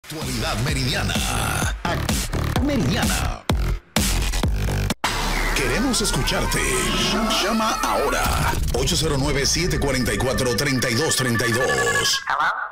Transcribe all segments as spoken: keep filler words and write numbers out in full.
Actualidad Meridiana. Actualidad Meridiana. Queremos escucharte. Llama ahora. ocho cero nueve, siete cuatro cuatro, tres dos tres dos.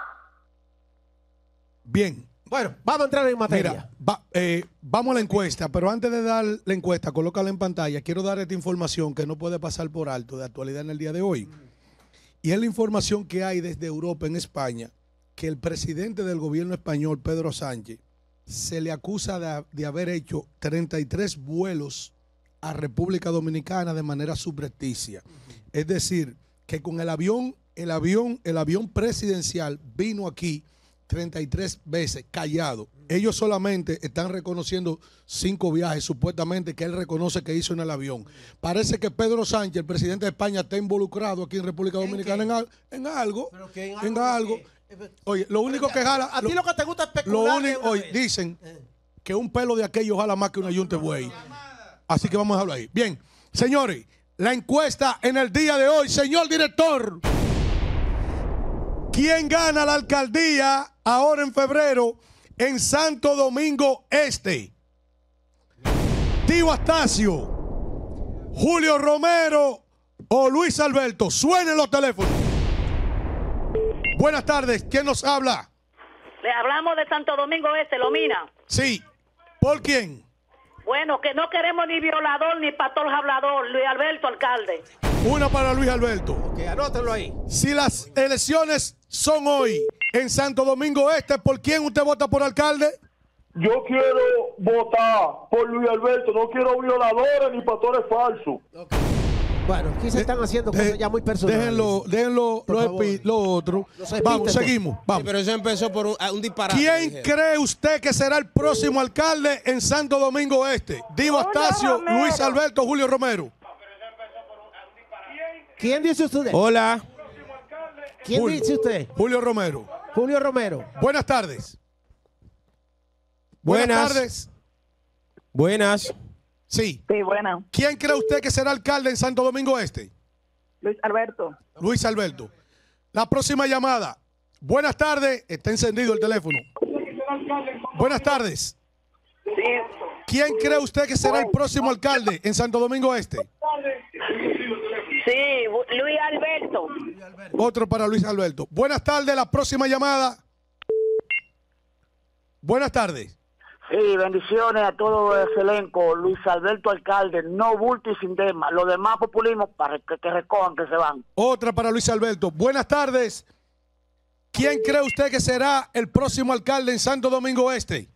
Bien. Bueno, vamos a entrar en materia. Mira, va, eh, vamos a la encuesta, pero antes de dar la encuesta, colócala en pantalla, quiero dar esta información que no puede pasar por alto de actualidad en el día de hoy. Y es la información que hay desde Europa, en España, que el presidente del gobierno español, Pedro Sánchez, se le acusa de, de haber hecho treinta y tres vuelos a República Dominicana de manera subrepticia. Es decir, que con el avión, el avión, el avión presidencial vino aquí treinta y tres veces callado. Ellos solamente están reconociendo cinco viajes, supuestamente, que él reconoce que hizo en el avión. Parece que Pedro Sánchez, el presidente de España, está involucrado aquí en República Dominicana en, al, en algo. ¿Pero que en En algo? algo. Oye, lo único que jala... A ti lo que te gusta es Lo especular. único, de una oye, vez. dicen que un pelo de aquello jala más que una yunta de buey. Así que vamos a dejarlo ahí. Bien, señores, la encuesta en el día de hoy, señor director. ¿Quién gana la alcaldía ahora en febrero en Santo Domingo Este? Tío Astacio, Julio Romero o Luis Alberto. Suenen los teléfonos. Buenas tardes, ¿quién nos habla? Le hablamos de Santo Domingo Este, Lomina. Sí, ¿por quién? Bueno, que no queremos ni violador ni pastor hablador, Luis Alberto, alcalde. Una para Luis Alberto. Ok, anótalo ahí. Si las elecciones son hoy en Santo Domingo Este, ¿por quién usted vota por alcalde? Yo quiero votar por Luis Alberto, no quiero violadores ni pastores falsos. Okay. Bueno, aquí se están haciendo De- cosas ya muy personales. Déjenlo, déjenlo Por lo, favor. espi- lo otro. Los Vamos, epítetos. seguimos. Vamos. Sí, pero eso empezó por un, a un disparate. ¿Quién dijeron. cree usted que será el próximo alcalde en Santo Domingo Este? Divo Julio Astacio, Romero. Luis Alberto, Julio Romero. ¿Quién dice usted? Hola. ¿Quién Julio. dice usted? Julio Romero. Julio Romero. Buenas tardes. Buenas, Buenas. tardes. Buenas. Sí. Sí, bueno. ¿Quién cree usted que será alcalde en Santo Domingo Este? Luis Alberto. Luis Alberto. La próxima llamada. Buenas tardes. Está encendido el teléfono. Buenas tardes. Sí. ¿Quién cree usted que será el próximo alcalde en Santo Domingo Este? Sí, Luis Alberto. Otro para Luis Alberto. Buenas tardes. La próxima llamada. Buenas tardes. Sí, bendiciones a todo ese elenco. Luis Alberto alcalde, no bulto y sin tema. Los demás populismo para que, que recojan, que se van. Otra para Luis Alberto. Buenas tardes. ¿Quién cree usted que será el próximo alcalde en Santo Domingo Este?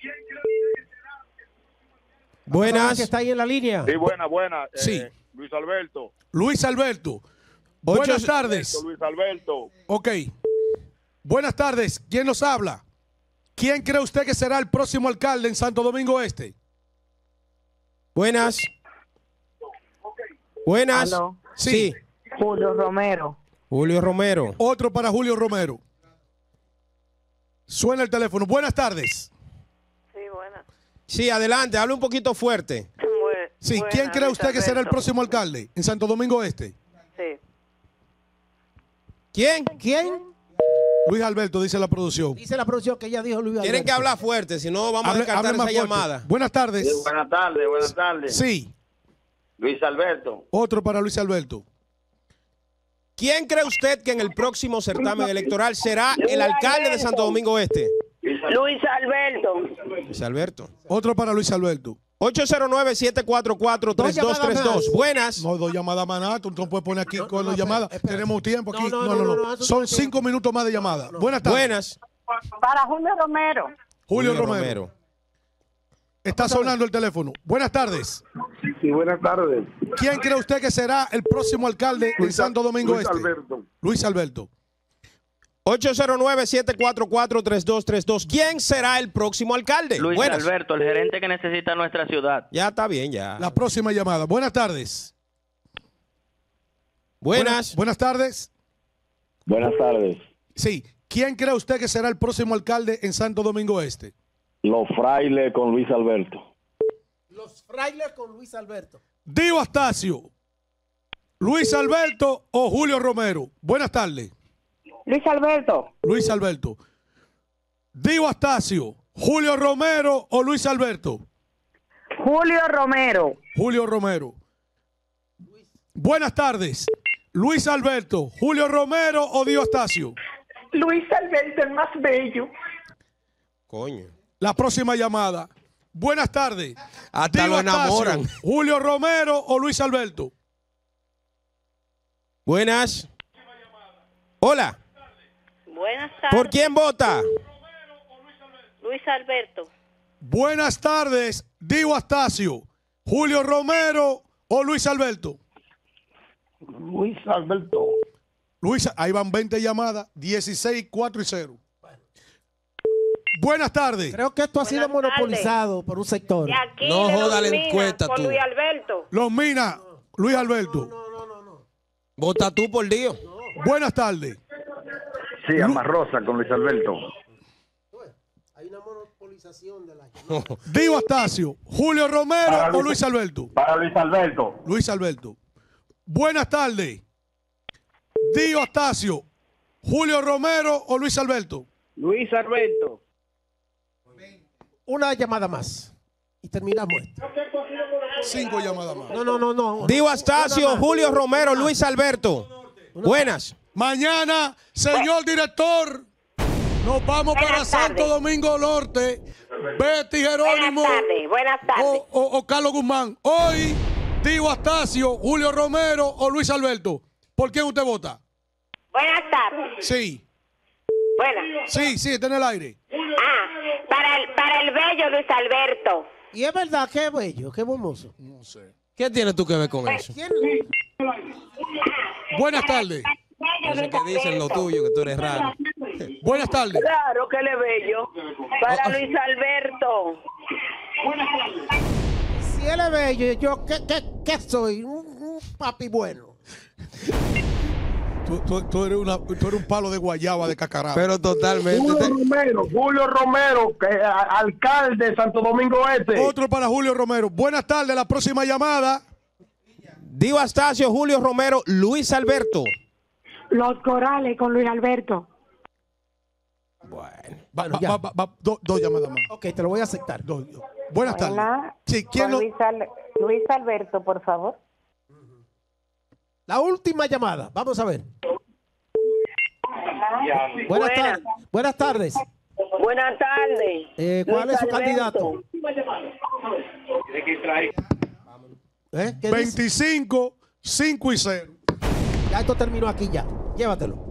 Buenas. Que está ahí en la línea. Sí, buena, buena. Eh, Sí. Luis Alberto. Luis Alberto. Buenas Ocho- tardes. Luis Alberto. Ok. Buenas tardes. ¿Quién nos habla? ¿Quién cree usted que será el próximo alcalde en Santo Domingo Este? Buenas. Buenas. Aló. Sí. Julio Romero. Julio Romero. Otro para Julio Romero. Suena el teléfono. Buenas tardes. Sí, buena. Sí, adelante, habla un poquito fuerte. Sí, ¿quién cree usted que será el próximo alcalde en Santo Domingo Este? Sí. ¿Quién? ¿Quién? Luis Alberto, dice la producción. Dice la producción que ya dijo Luis Alberto. Tienen que hablar fuerte, si no vamos a Hable- descartar hable esa más fuerte. llamada. Buenas tardes. buenas tardes, buenas tardes. Sí, Luis Alberto. otro para Luis Alberto. ¿Quién cree usted que en el próximo certamen electoral será el alcalde de Santo Domingo Este? Luis Alberto. Luis Alberto. Otro para Luis Alberto. ocho cero nueve, siete cuatro cuatro, tres dos tres dos. Buenas. No, dos llamadas más nada. Tú no puedes poner aquí No, con no, las llamadas. espera, espera. Tenemos tiempo aquí. No, No, no, no, no. no, no, eso Son no cinco tiene- minutos más de llamada. Buenas tardes. Buenas. Para Julio Romero. Julio, Romero. Está sonando el teléfono. Buenas tardes. Sí, buenas tardes. ¿Quién cree usted que será el próximo alcalde en Santo Domingo Luis Este? Alberto. Luis Alberto. ocho cero nueve, siete cuatro cuatro, tres dos tres dos. ¿Quién será el próximo alcalde? Luis Buenas. Alberto, el gerente que necesita nuestra ciudad. Ya está bien, ya. La próxima llamada. Buenas tardes. Buenas. Buenas tardes. Buenas tardes. Sí. ¿Quién cree usted que será el próximo alcalde en Santo Domingo Este? Los frailes con Luis Alberto. Los frailes con Luis Alberto. Dio Astacio, Luis Alberto o Julio Romero. Buenas tardes. Luis Alberto. Luis Alberto. Dio Astacio, Julio Romero o Luis Alberto. Julio Romero. Julio Romero. Buenas tardes. Luis Alberto, Julio Romero o Dio Astacio. Luis Alberto, el más bello. Coño. La próxima llamada. Buenas tardes. Hasta Dio lo Astacio, enamoran. Julio Romero o Luis Alberto. Buenas. Hola. Buenas tardes. ¿Por quién vota? Luis Alberto. Buenas tardes. Dio Astacio, Julio Romero o Luis Alberto. Luis Alberto. Luis, ahí van veinte llamadas, dieciséis, cuatro y cero. Buenas tardes. Creo que esto ha sido Buenas monopolizado por un sector. De aquí, No de joda Los la Minas, encuesta, con tú. Luis Alberto. Los Minas, Luis Alberto. Vota tú por Dios. Buenas tardes. Sí, Amarrosa con Luis Alberto. Hay una monopolización de la... Dio Astacio, Julio Romero Para o Luis- Luis Alberto. Para Luis Alberto. Luis Alberto. Buenas tardes. Dio Astacio, Julio Romero o Luis Alberto. Luis Alberto. Una llamada más. Y terminamos esto. Cinco llamadas más. No, no, no, no. Dio Astacio, Julio Romero, Luis Alberto. Buenas. Mañana, señor director, nos vamos para Buenas Santo tardes. Domingo Norte. Betty Jerónimo Buenas tardes, buenas tardes. o, o- o Carlos Guzmán. Hoy, Dio Astacio, Julio Romero o Luis Alberto. ¿Por quién usted vota? Buenas tardes. Sí, Buenas. sí, sí, está en el aire. Ah, para el, para el bello Luis Alberto. Y es verdad, qué bello, qué hermoso. No sé. ¿Qué tienes tú que ver con eso? ¿Quién? Buenas tardes. No sé qué dicen lo tuyo, que tú eres raro. Buenas tardes. Claro que él es bello. Para Luis Alberto. Si él es bello, yo, ¿qué, qué, qué soy? Un, un papi bueno. Tú, tú- tú eres una, tú eres un palo de guayaba de cacará. Pero totalmente. Julio te- Romero. Julio Romero, que a- alcalde de Santo Domingo Este. Otro para Julio Romero. Buenas tardes. La próxima llamada. Dio Astacio, Julio Romero, Luis Alberto. Los Corales con Luis Alberto. Bueno. Va- Bueno, va- ya. va- va- va- do- dos llamadas más. Ok, te lo voy a aceptar. Dos. Buenas tardes. Sí, ¿quién lo- Luis Alberto, por favor. La última llamada. Vamos a ver. Buenas, Buenas. tardes. Buenas tardes. Buenas tardes. Eh, ¿Cuál Luis es su Alberto. candidato? ¿Eh? ¿Qué dice? veinticinco, cinco y cero. Ya esto terminó aquí ya. Llévatelo.